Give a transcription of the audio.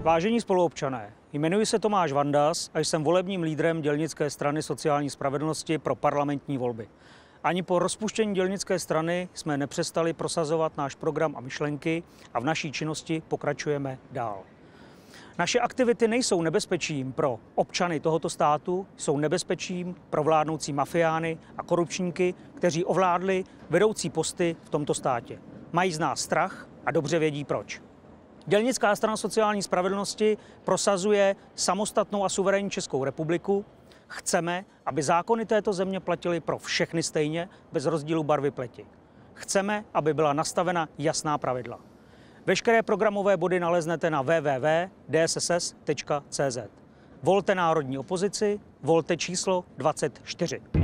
Vážení spoluobčané, jmenuji se Tomáš Vandas a jsem volebním lídrem Dělnické strany sociální spravedlnosti pro parlamentní volby. Ani po rozpuštění Dělnické strany jsme nepřestali prosazovat náš program a myšlenky a v naší činnosti pokračujeme dál. Naše aktivity nejsou nebezpečím pro občany tohoto státu, jsou nebezpečím pro vládnoucí mafiány a korupčníky, kteří ovládli vedoucí posty v tomto státě. Mají z nás strach a dobře vědí proč. Dělnická strana sociální spravedlnosti prosazuje samostatnou a suverénní Českou republiku. Chceme, aby zákony této země platily pro všechny stejně, bez rozdílu barvy pleti. Chceme, aby byla nastavena jasná pravidla. Veškeré programové body naleznete na www.dss.cz. Volte národní opozici, volte číslo 24.